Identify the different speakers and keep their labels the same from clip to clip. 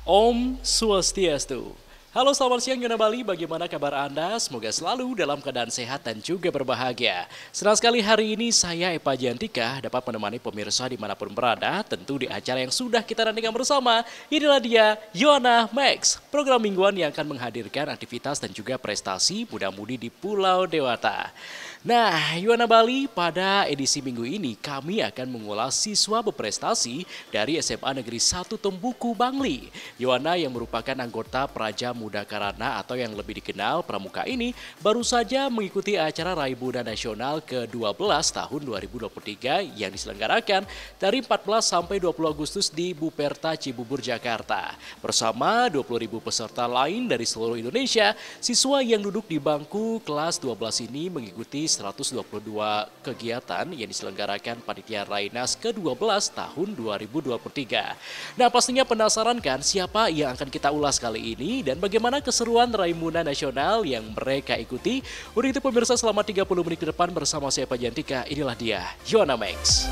Speaker 1: Om Swastiastu. Halo, selamat siang Yona Bali, bagaimana kabar Anda? Semoga selalu dalam keadaan sehat dan juga berbahagia. Senang sekali hari ini saya Epa Jantika dapat menemani pemirsa dimanapun berada, tentu di acara yang sudah kita nantikan bersama. Inilah dia Yona Max, program mingguan yang akan menghadirkan aktivitas dan juga prestasi muda-mudi di Pulau Dewata. Nah, Yona Bali, pada edisi minggu ini kami akan mengulas siswa berprestasi dari SMA Negeri 1 Tembuku Bangli. Yona yang merupakan anggota Praja Muda Karana atau yang lebih dikenal Pramuka ini baru saja mengikuti acara Raimuna Nasional ke-12 tahun 2023 yang diselenggarakan dari 14 sampai 20 Agustus di Buperta Cibubur, Jakarta. Bersama 20.000 peserta lain dari seluruh Indonesia, siswa yang duduk di bangku kelas 12 ini mengikuti 122 kegiatan yang diselenggarakan Panitia Rainas ke-12 tahun 2023. Nah, pastinya penasaran kan siapa yang akan kita ulas kali ini dan bagaimana keseruan Raimuna Nasional yang mereka ikuti? Untuk itu pemirsa, selama 30 menit ke depan bersama saya Pak Jantika, inilah dia Yona Max.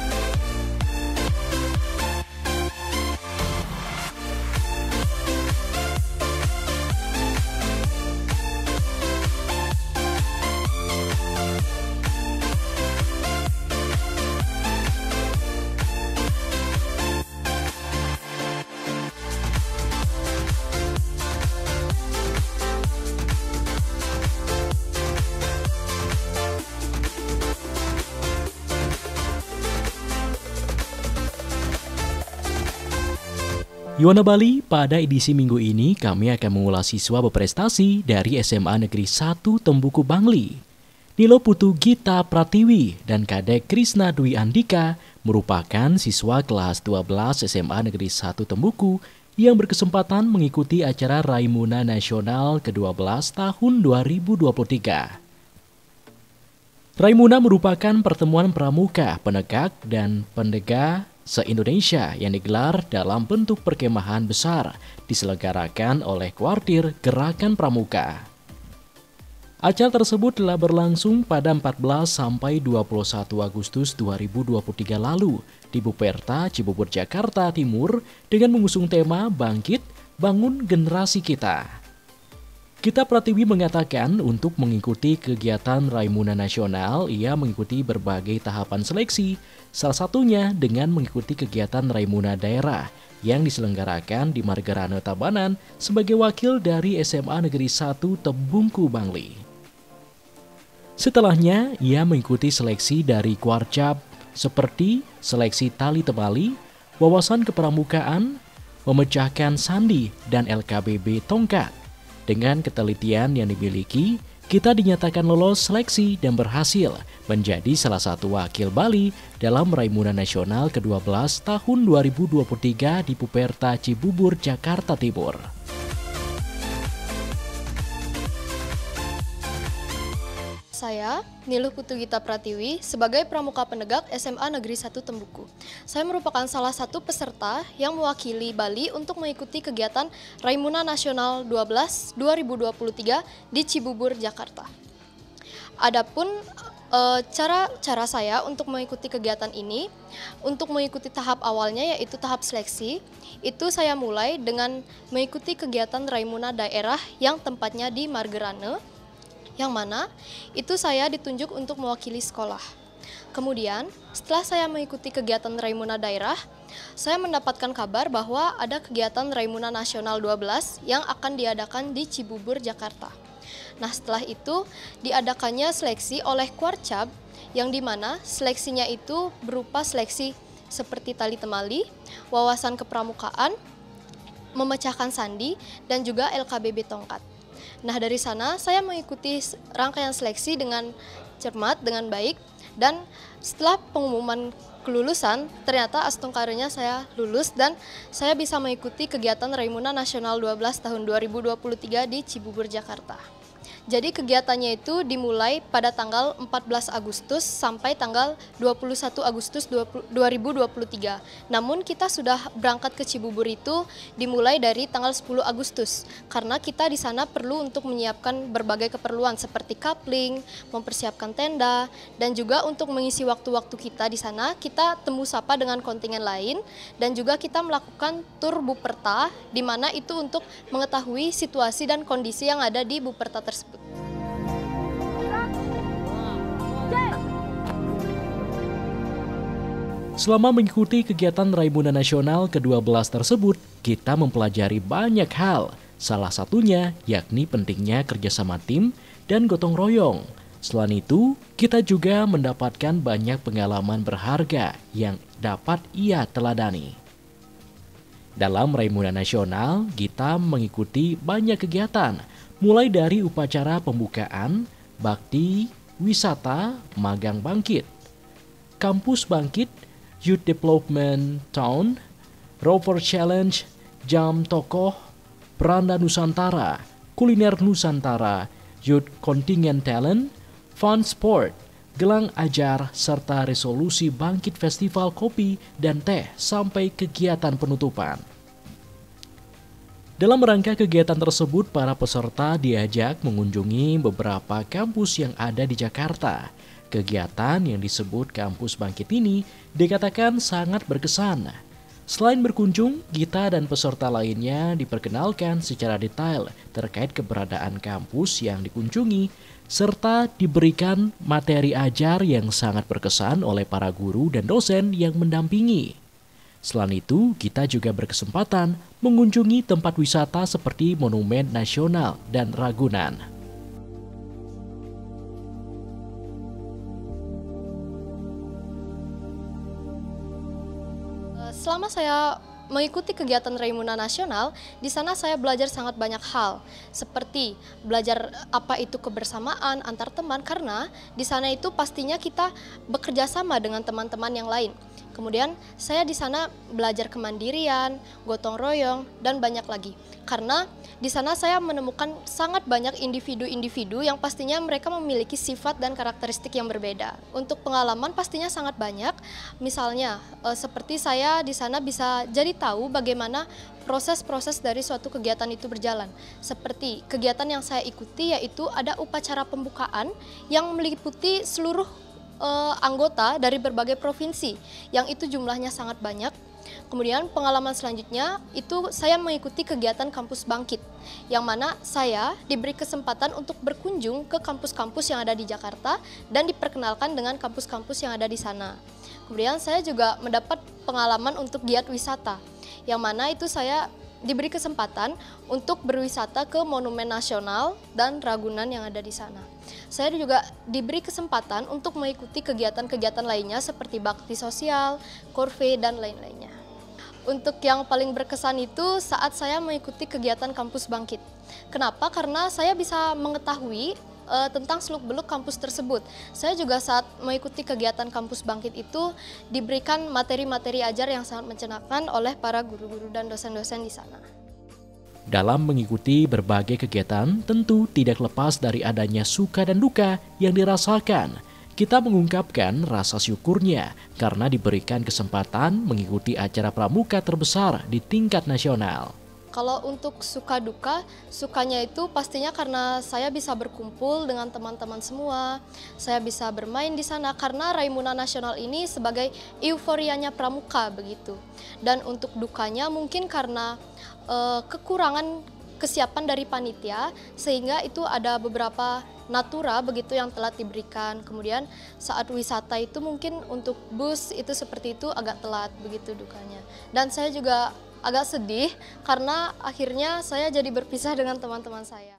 Speaker 1: Yona Bali, pada edisi minggu ini kami akan mengulas siswa berprestasi dari SMA Negeri 1 Tembuku Bangli. Nilo Putu Gita Pratiwi dan Kadek Krisna Dwi Andika merupakan siswa kelas 12 SMA Negeri 1 Tembuku yang berkesempatan mengikuti acara Raimuna Nasional ke-12 tahun 2023. Raimuna merupakan pertemuan pramuka, penegak, dan pendega se-Indonesia yang digelar dalam bentuk perkemahan besar diselenggarakan oleh Kuartir Gerakan Pramuka. Acara tersebut telah berlangsung pada 14 sampai 21 Agustus 2023 lalu di Buperta, Cibubur, Jakarta Timur dengan mengusung tema Bangkit, Bangun Generasi Kita. Gita Pratiwi mengatakan untuk mengikuti kegiatan Raimuna Nasional, ia mengikuti berbagai tahapan seleksi, salah satunya dengan mengikuti kegiatan Raimuna Daerah yang diselenggarakan di Margarana Tabanan sebagai wakil dari SMA Negeri 1 Tembungku Bangli. Setelahnya, ia mengikuti seleksi dari Kuarcap seperti seleksi tali temali, wawasan kepramukaan, memecahkan sandi, dan LKBB tongkat. Dengan ketelitian yang dimiliki, kita dinyatakan lolos seleksi dan berhasil menjadi salah satu wakil Bali dalam Raimuna Nasional ke-12 tahun 2023 di Buperta Cibubur, Jakarta Timur.
Speaker 2: Saya, Niluh Putu Gita Pratiwi, sebagai pramuka penegak SMA Negeri 1 Tembuku. Saya merupakan salah satu peserta yang mewakili Bali untuk mengikuti kegiatan Raimuna Nasional 12 2023 di Cibubur, Jakarta. Adapun cara saya untuk mengikuti kegiatan ini, untuk mengikuti tahap awalnya yaitu tahap seleksi, itu saya mulai dengan mengikuti kegiatan Raimuna Daerah yang tempatnya di Margerane, yang mana itu saya ditunjuk untuk mewakili sekolah. Kemudian, setelah saya mengikuti kegiatan Raimuna Daerah, saya mendapatkan kabar bahwa ada kegiatan Raimuna Nasional 12 yang akan diadakan di Cibubur, Jakarta. Nah, setelah itu diadakannya seleksi oleh Kuarcap, yang dimana seleksinya itu berupa seleksi seperti tali temali, wawasan kepramukaan, memecahkan sandi, dan juga LKBB tongkat. Nah, dari sana saya mengikuti rangkaian seleksi dengan cermat, dengan baik, dan setelah pengumuman kelulusan, ternyata astungkaranya saya lulus dan saya bisa mengikuti kegiatan Raimuna Nasional 12 tahun 2023 di Cibubur, Jakarta. Jadi kegiatannya itu dimulai pada tanggal 14 Agustus sampai tanggal 21 Agustus 2023. Namun kita sudah berangkat ke Cibubur itu dimulai dari tanggal 10 Agustus karena kita di sana perlu untuk menyiapkan berbagai keperluan seperti coupling, mempersiapkan tenda, dan juga untuk mengisi waktu-waktu kita di sana kita temu sapa dengan kontingen lain dan juga kita melakukan tur Buperta di mana itu untuk mengetahui situasi dan kondisi yang ada di Buperta tersebut.
Speaker 1: Selama mengikuti kegiatan Raimuna Nasional ke-12 tersebut, kita mempelajari banyak hal. Salah satunya yakni pentingnya kerjasama tim dan gotong royong. Selain itu, kita juga mendapatkan banyak pengalaman berharga yang dapat ia teladani. Dalam Raimuna Nasional, kita mengikuti banyak kegiatan, mulai dari upacara pembukaan, bakti, wisata, magang bangkit, kampus bangkit, Youth Development Town, Rover Challenge, Jam Tokoh, Peranda Nusantara, Kuliner Nusantara, Youth Contingent Talent, Fun Sport, Gelang Ajar, serta resolusi bangkit festival kopi dan teh sampai kegiatan penutupan. Dalam rangka kegiatan tersebut, para peserta diajak mengunjungi beberapa kampus yang ada di Jakarta. Kegiatan yang disebut Kampus Bangkit ini dikatakan sangat berkesan. Selain berkunjung, kita dan peserta lainnya diperkenalkan secara detail terkait keberadaan kampus yang dikunjungi, serta diberikan materi ajar yang sangat berkesan oleh para guru dan dosen yang mendampingi. Selain itu, kita juga berkesempatan mengunjungi tempat wisata seperti Monumen Nasional dan Ragunan.
Speaker 2: Selama saya mengikuti kegiatan Raimuna Nasional, di sana saya belajar sangat banyak hal, seperti belajar apa itu kebersamaan antar teman, karena di sana itu pastinya kita bekerja sama dengan teman-teman yang lain. Kemudian saya di sana belajar kemandirian, gotong royong, dan banyak lagi. Karena di sana saya menemukan sangat banyak individu-individu yang pastinya mereka memiliki sifat dan karakteristik yang berbeda. Untuk pengalaman pastinya sangat banyak. Misalnya seperti saya di sana bisa jadi tahu bagaimana proses-proses dari suatu kegiatan itu berjalan. Seperti kegiatan yang saya ikuti yaitu ada upacara pembukaan yang meliputi seluruh anggota dari berbagai provinsi yang itu jumlahnya sangat banyak. Kemudian pengalaman selanjutnya itu saya mengikuti kegiatan Kampus Bangkit, yang mana saya diberi kesempatan untuk berkunjung ke kampus-kampus yang ada di Jakarta dan diperkenalkan dengan kampus-kampus yang ada di sana. Kemudian saya juga mendapat pengalaman untuk giat wisata, yang mana itu saya diberi kesempatan untuk berwisata ke Monumen Nasional dan Ragunan yang ada di sana. Saya juga diberi kesempatan untuk mengikuti kegiatan-kegiatan lainnya seperti bakti sosial, korve, dan lain-lainnya. Untuk yang paling berkesan itu saat saya mengikuti kegiatan Kampus Bangkit. Kenapa? Karena saya bisa mengetahui tentang seluk-beluk kampus tersebut. Saya juga saat mengikuti kegiatan Kampus Bangkit itu diberikan materi-materi ajar yang sangat menyenangkan oleh para guru-guru dan dosen-dosen di sana.
Speaker 1: Dalam mengikuti berbagai kegiatan, tentu tidak lepas dari adanya suka dan duka yang dirasakan. Kita mengungkapkan rasa syukurnya karena diberikan kesempatan mengikuti acara pramuka terbesar di tingkat nasional.
Speaker 2: Kalau untuk suka duka, sukanya itu pastinya karena saya bisa berkumpul dengan teman-teman semua, saya bisa bermain di sana karena Raimuna Nasional ini sebagai euforianya pramuka begitu. Dan untuk dukanya mungkin karena kekurangan kesiapan dari panitia, sehingga itu ada beberapa natura begitu yang telat diberikan. Kemudian saat wisata itu mungkin untuk bus itu seperti itu agak telat begitu dukanya. Dan saya juga agak sedih karena akhirnya saya jadi berpisah dengan teman-teman saya.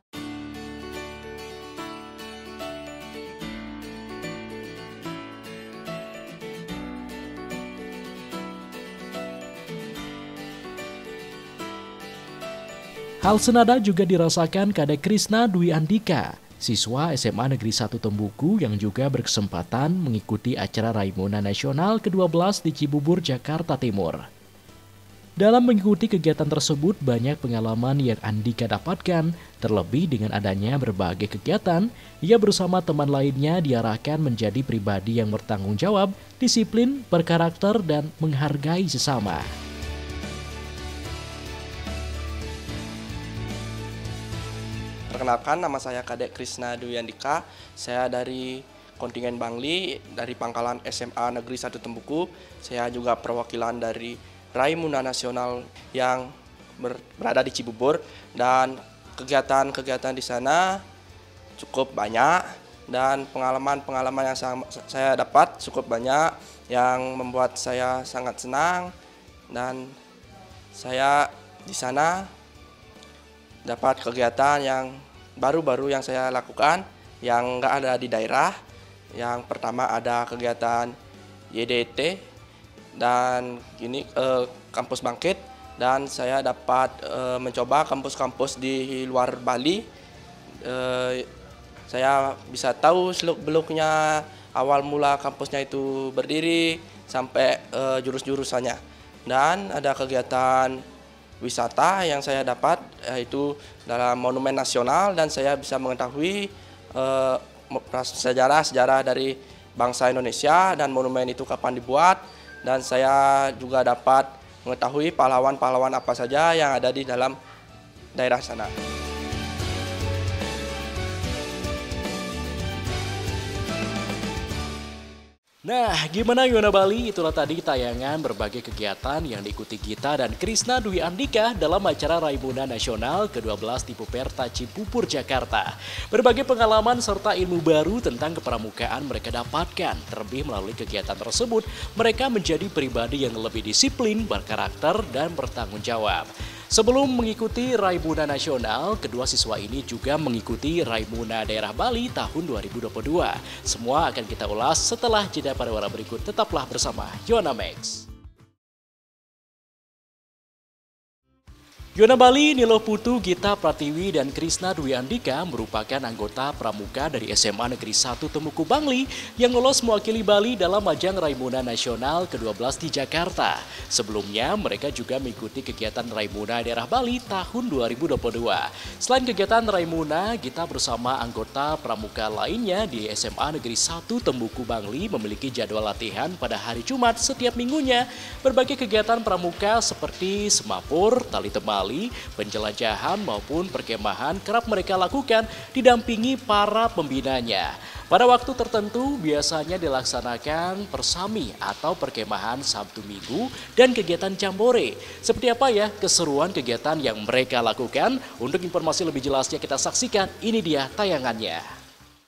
Speaker 1: Hal senada juga dirasakan Kadek Krisna Dwi Andika, siswa SMA Negeri 1 Tembuku yang juga berkesempatan mengikuti acara Raimuna Nasional ke-12 di Cibubur, Jakarta Timur. Dalam mengikuti kegiatan tersebut, banyak pengalaman yang Andika dapatkan, terlebih dengan adanya berbagai kegiatan, ia bersama teman lainnya diarahkan menjadi pribadi yang bertanggung jawab, disiplin, berkarakter, dan menghargai sesama.
Speaker 3: Perkenalkan, nama saya Kadek Krisna Dwi Andika. Saya dari kontingen Bangli, dari Pangkalan SMA Negeri 1 Tembuku. Saya juga perwakilan dari Raimuna Nasional yang berada di Cibubur, dan kegiatan-kegiatan di sana cukup banyak dan pengalaman-pengalaman yang saya dapat cukup banyak yang membuat saya sangat senang, dan saya di sana dapat kegiatan yang baru-baru yang saya lakukan yang nggak ada di daerah. Yang pertama ada kegiatan YDT dan kampus bangkit, dan saya dapat mencoba kampus-kampus di luar Bali. Saya bisa tahu seluk-beluknya, awal mula kampusnya itu berdiri sampai jurus-jurusannya. Dan ada kegiatan wisata yang saya dapat, yaitu dalam Monumen Nasional, dan saya bisa mengetahui sejarah-sejarah dari bangsa Indonesia dan monumen itu kapan dibuat. Dan saya juga dapat mengetahui pahlawan-pahlawan apa saja yang ada di dalam daerah sana.
Speaker 1: Nah, gimana Bali? Itulah tadi tayangan berbagai kegiatan yang diikuti Gita dan Krisna Dwi Andika dalam acara Raimuna Nasional ke-12 di Puperta Cibubur, Jakarta. Berbagai pengalaman serta ilmu baru tentang kepramukaan mereka dapatkan. Terlebih melalui kegiatan tersebut, mereka menjadi pribadi yang lebih disiplin, berkarakter, dan bertanggung jawab. Sebelum mengikuti Raimuna Nasional, kedua siswa ini juga mengikuti Raimuna Daerah Bali tahun 2022. Semua akan kita ulas setelah jeda pariwara berikut. Tetaplah bersama Yonamex. Yona Bali, Nilo Putu, Gita Pratiwi, dan Krisna Dwi Andika merupakan anggota pramuka dari SMA Negeri 1 Tembuku Bangli yang lolos mewakili Bali dalam ajang Raimuna Nasional ke-12 di Jakarta. Sebelumnya, mereka juga mengikuti kegiatan Raimuna Daerah Bali tahun 2022. Selain kegiatan Raimuna, Gita bersama anggota pramuka lainnya di SMA Negeri 1 Tembuku Bangli memiliki jadwal latihan pada hari Jumat setiap minggunya. Berbagai kegiatan pramuka seperti semapur, tali temali, penjelajahan maupun perkemahan kerap mereka lakukan didampingi para pembinanya. Pada waktu tertentu biasanya dilaksanakan persami atau perkemahan Sabtu Minggu dan kegiatan jambore. Seperti apa ya keseruan kegiatan yang mereka lakukan? Untuk informasi lebih jelasnya kita saksikan, ini dia tayangannya.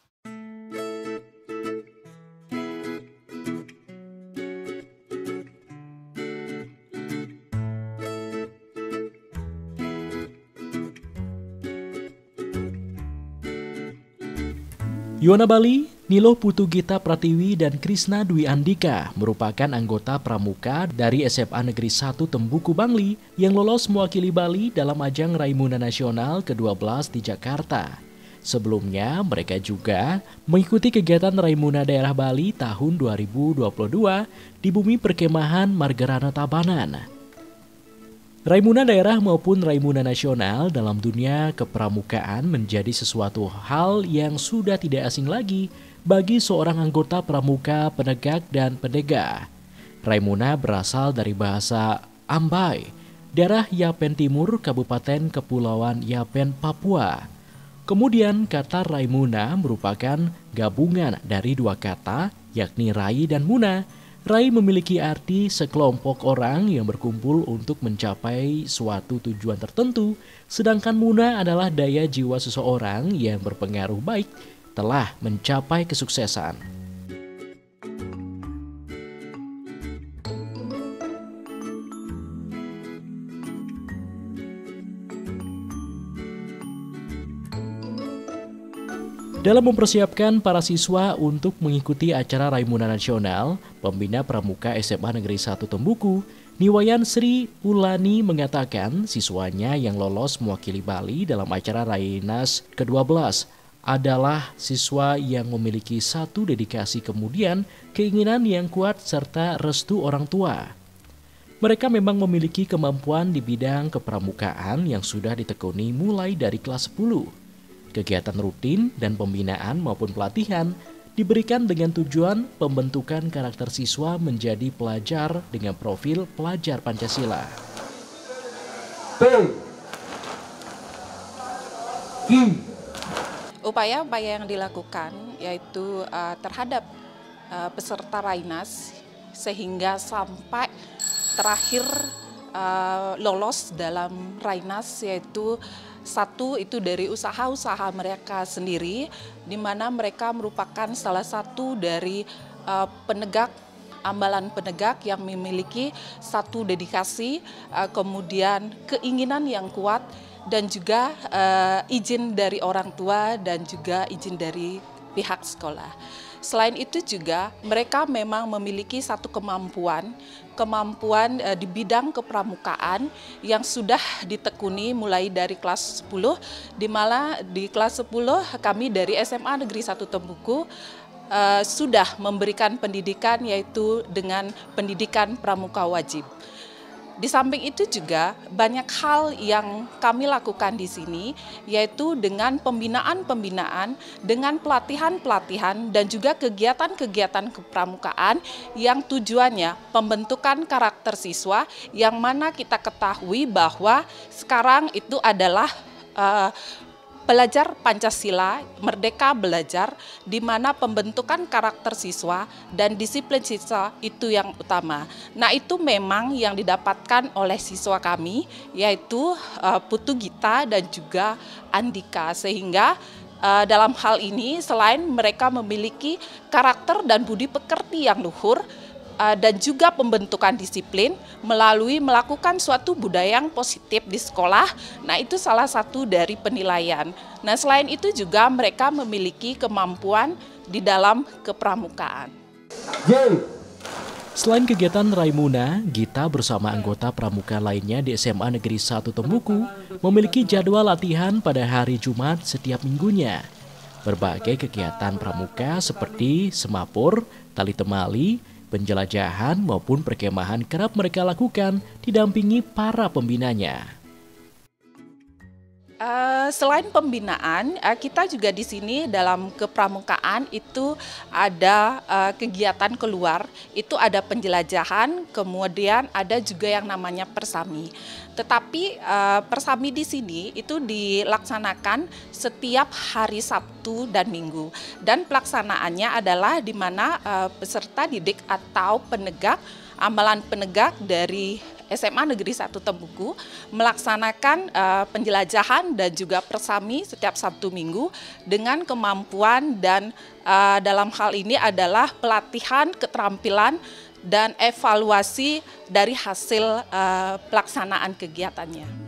Speaker 1: Yona Bali, Nilo Putu Gita Pratiwi, dan Krisna Dwi Andika merupakan anggota pramuka dari SMA Negeri 1 Tembuku Bangli yang lolos mewakili Bali dalam ajang Raimuna Nasional ke-12 di Jakarta. Sebelumnya, mereka juga mengikuti kegiatan Raimuna Daerah Bali tahun 2022 di bumi perkemahan Margarana Tabanan. Raimuna daerah maupun Raimuna nasional dalam dunia kepramukaan menjadi sesuatu hal yang sudah tidak asing lagi bagi seorang anggota pramuka, penegak, dan pendega. Raimuna berasal dari bahasa Ambai, daerah Yapen Timur, Kabupaten Kepulauan Yapen, Papua. Kemudian kata Raimuna merupakan gabungan dari dua kata, yakni Rai dan Muna. Rai memiliki arti sekelompok orang yang berkumpul untuk mencapai suatu tujuan tertentu, sedangkan Muna adalah daya jiwa seseorang yang berpengaruh baik telah mencapai kesuksesan. Dalam mempersiapkan para siswa untuk mengikuti acara Raimuna Nasional, pembina pramuka SMA Negeri 1 Tembuku, Niwayan Sri Ulani mengatakan siswanya yang lolos mewakili Bali dalam acara Rainas ke-12 adalah siswa yang memiliki satu dedikasi, kemudian keinginan yang kuat serta restu orang tua. Mereka memang memiliki kemampuan di bidang kepramukaan yang sudah ditekuni mulai dari kelas 10. Kegiatan rutin dan pembinaan maupun pelatihan diberikan dengan tujuan pembentukan karakter siswa menjadi pelajar dengan profil pelajar Pancasila.
Speaker 4: Upaya-upaya yang dilakukan yaitu terhadap peserta Rainas sehingga sampai terakhir lolos dalam Rainas, yaitu satu itu dari usaha-usaha mereka sendiri, di mana mereka merupakan salah satu dari ambalan penegak yang memiliki satu dedikasi, kemudian keinginan yang kuat, dan juga izin dari orang tua dan juga izin dari pihak sekolah. Selain itu juga mereka memang memiliki satu kemampuan di bidang kepramukaan yang sudah ditekuni mulai dari kelas 10, di mana di kelas 10 kami dari SMA Negeri 1 Tembuku sudah memberikan pendidikan yaitu dengan pendidikan pramuka wajib. Di samping itu juga banyak hal yang kami lakukan di sini, yaitu dengan pembinaan-pembinaan, dengan pelatihan-pelatihan, dan juga kegiatan-kegiatan kepramukaan yang tujuannya pembentukan karakter siswa, yang mana kita ketahui bahwa sekarang itu adalah pelajar Pancasila, merdeka belajar, di mana pembentukan karakter siswa dan disiplin siswa itu yang utama. Nah, itu memang yang didapatkan oleh siswa kami, yaitu Putu Gita dan juga Andika, sehingga dalam hal ini selain mereka memiliki karakter dan budi pekerti yang luhur, dan juga pembentukan disiplin melalui melakukan suatu budaya yang positif di sekolah. Nah, itu salah satu dari penilaian. Nah, selain itu juga mereka memiliki kemampuan di dalam kepramukaan.
Speaker 1: Selain kegiatan Raimuna, Gita bersama anggota pramuka lainnya di SMA Negeri 1 Tembuku memiliki jadwal latihan pada hari Jumat setiap minggunya. Berbagai kegiatan pramuka seperti semapur, tali temali, penjelajahan maupun perkemahan kerap mereka lakukan didampingi para pembinanya.
Speaker 4: Selain pembinaan, kita juga di sini dalam kepramukaan itu ada kegiatan keluar, itu ada penjelajahan, kemudian ada juga yang namanya persami. Tetapi persami di sini itu dilaksanakan setiap hari Sabtu dan Minggu, dan pelaksanaannya adalah di mana peserta didik atau penegak, amalan penegak dari SMA Negeri 1 Tembuku melaksanakan penjelajahan dan juga persami setiap Sabtu Minggu dengan kemampuan dan dalam hal ini adalah pelatihan keterampilan dan evaluasi dari hasil pelaksanaan kegiatannya.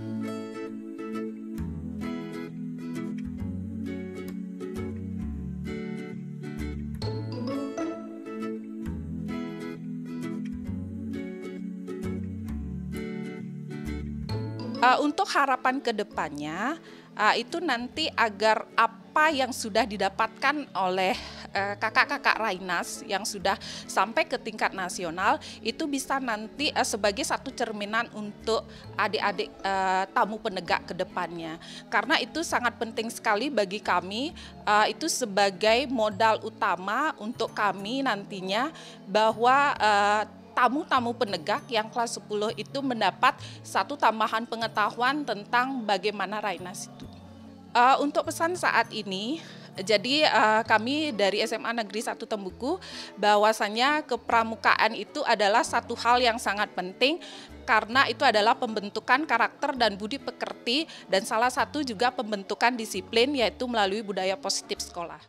Speaker 4: Untuk harapan ke depannya, itu nanti agar apa yang sudah didapatkan oleh kakak-kakak Rainas yang sudah sampai ke tingkat nasional, itu bisa nanti sebagai satu cerminan untuk adik-adik tamu penegak ke depannya. Karena itu sangat penting sekali bagi kami, itu sebagai modal utama untuk kami nantinya bahwa tamu-tamu penegak yang kelas 10 itu mendapat satu tambahan pengetahuan tentang bagaimana Rainas itu. Untuk pesan saat ini, jadi kami dari SMA Negeri 1 Tembuku bahwasanya kepramukaan itu adalah satu hal yang sangat penting karena itu adalah pembentukan karakter dan budi pekerti dan salah satu juga pembentukan disiplin yaitu melalui budaya positif sekolah.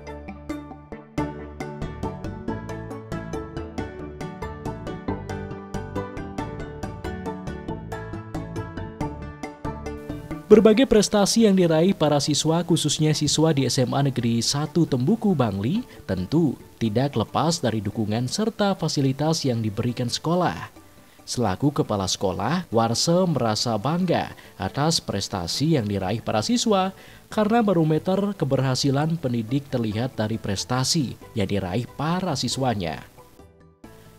Speaker 1: Berbagai prestasi yang diraih para siswa, khususnya siswa di SMA Negeri 1 Tembuku Bangli, tentu tidak lepas dari dukungan serta fasilitas yang diberikan sekolah. Selaku kepala sekolah, Warse merasa bangga atas prestasi yang diraih para siswa karena barometer keberhasilan pendidik terlihat dari prestasi yang diraih para siswanya.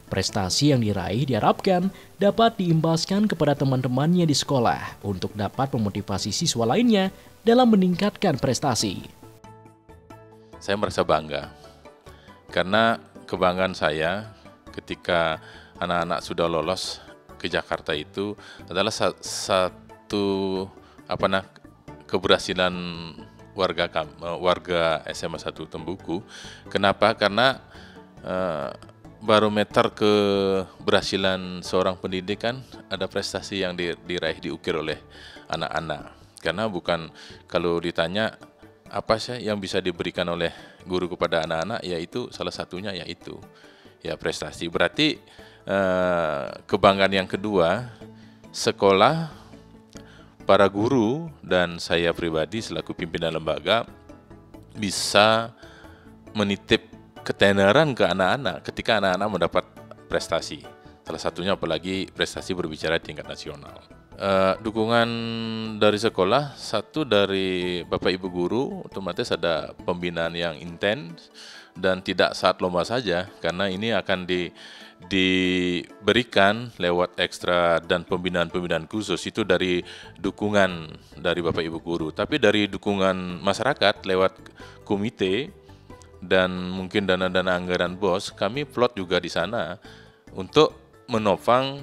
Speaker 1: Prestasi yang diraih diharapkan dapat diimbaskan kepada teman-temannya di sekolah untuk dapat memotivasi siswa lainnya dalam meningkatkan prestasi.
Speaker 5: Saya merasa bangga karena kebanggaan saya ketika anak-anak sudah lolos ke Jakarta itu adalah satu keberhasilan warga SMA 1 Tembuku. Kenapa? Karena barometer keberhasilan seorang pendidik kan ada prestasi yang diraih, diukir oleh anak-anak. Karena bukan, kalau ditanya apa sih yang bisa diberikan oleh guru kepada anak-anak, yaitu salah satunya yaitu ya prestasi. Berarti kebanggaan yang kedua, sekolah, para guru dan saya pribadi selaku pimpinan lembaga bisa menitip ketenaran ke anak-anak ketika anak-anak mendapat prestasi. Salah satunya apalagi prestasi berbicara di tingkat nasional. Dukungan dari sekolah, satu dari Bapak Ibu Guru, otomatis ada pembinaan yang intens dan tidak saat lomba saja, karena ini akan diberikan lewat ekstra dan pembinaan-pembinaan khusus itu dari dukungan dari Bapak Ibu Guru, tapi dari dukungan masyarakat lewat komite dan mungkin dana-dana anggaran BOS, kami plot juga di sana untuk menopang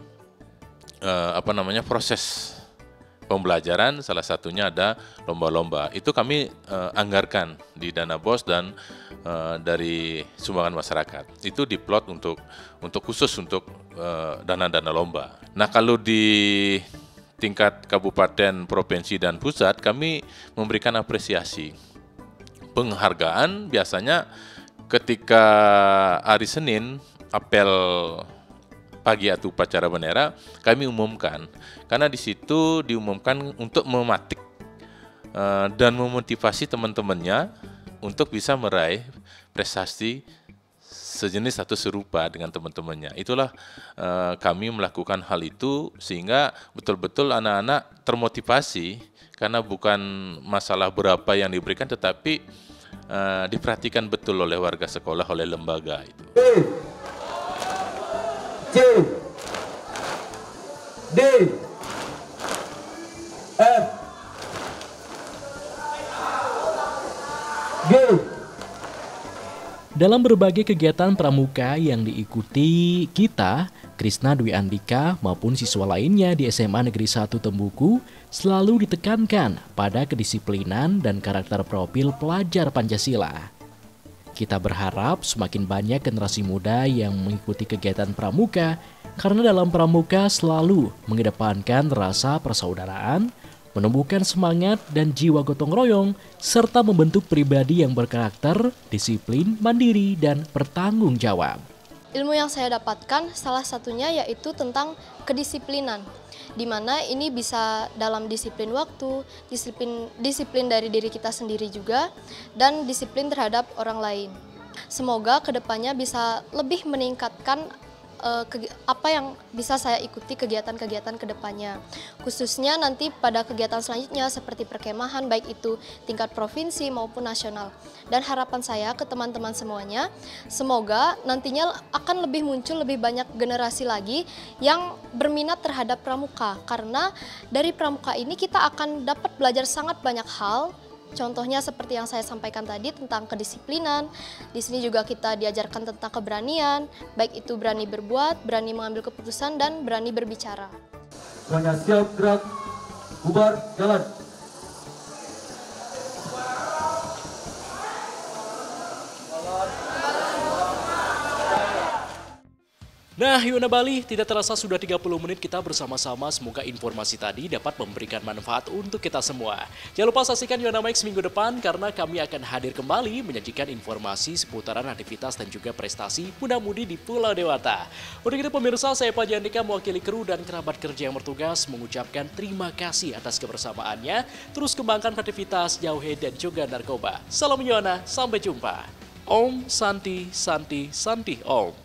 Speaker 5: proses pembelajaran. Salah satunya ada lomba-lomba. Itu kami anggarkan di dana BOS dan dari sumbangan masyarakat. Itu diplot untuk khusus untuk dana-dana lomba. Nah, kalau di tingkat kabupaten, provinsi dan pusat, kami memberikan apresiasi. Penghargaan biasanya ketika hari Senin, apel pagi atau upacara bendera, kami umumkan. Karena di situ diumumkan untuk mematik dan memotivasi teman-temannya untuk bisa meraih prestasi sejenis atau serupa dengan teman-temannya. Itulah kami melakukan hal itu sehingga betul-betul anak-anak termotivasi, karena bukan masalah berapa yang diberikan, tetapi diperhatikan betul oleh warga sekolah, oleh lembaga itu.
Speaker 6: C D F G.
Speaker 1: Dalam berbagai kegiatan pramuka yang diikuti kita, Krisna Dwi Andika maupun siswa lainnya di SMA Negeri 1 Tembuku selalu ditekankan pada kedisiplinan dan karakter profil pelajar Pancasila. Kita berharap semakin banyak generasi muda yang mengikuti kegiatan pramuka, karena dalam pramuka selalu mengedepankan rasa persaudaraan, menumbuhkan semangat dan jiwa gotong royong, serta membentuk pribadi yang berkarakter, disiplin, mandiri, dan bertanggung jawab.
Speaker 2: Ilmu yang saya dapatkan salah satunya yaitu tentang kedisiplinan, di mana ini bisa dalam disiplin waktu, disiplin dari diri kita sendiri juga, dan disiplin terhadap orang lain. Semoga kedepannya bisa lebih meningkatkan apa yang bisa saya ikuti kegiatan-kegiatan kedepannya. Khususnya nanti pada kegiatan selanjutnya seperti perkemahan, baik itu tingkat provinsi maupun nasional. Dan harapan saya ke teman-teman semuanya, semoga nantinya akan lebih muncul lebih banyak generasi lagi yang berminat terhadap pramuka. Karena dari pramuka ini kita akan dapat belajar sangat banyak hal. Contohnya seperti yang saya sampaikan tadi tentang kedisiplinan. Di sini juga kita diajarkan tentang keberanian, baik itu berani berbuat, berani mengambil keputusan, dan berani berbicara.
Speaker 6: Semuanya siap, gerak, bubar, jalan.
Speaker 1: Nah, Yuna Bali, tidak terasa sudah 30 menit kita bersama-sama. Semoga informasi tadi dapat memberikan manfaat untuk kita semua. Jangan lupa saksikan Yuna Max minggu depan, karena kami akan hadir kembali menyajikan informasi seputaran aktivitas dan juga prestasi muda-mudi di Pulau Dewata. Untuk itu pemirsa, saya Pak Jandika mewakili kru dan kerabat kerja yang bertugas mengucapkan terima kasih atas kebersamaannya. Terus kembangkan aktivitas, jauhi dan juga narkoba. Salam Yona, sampai jumpa. Om Santi Santi Santi Om.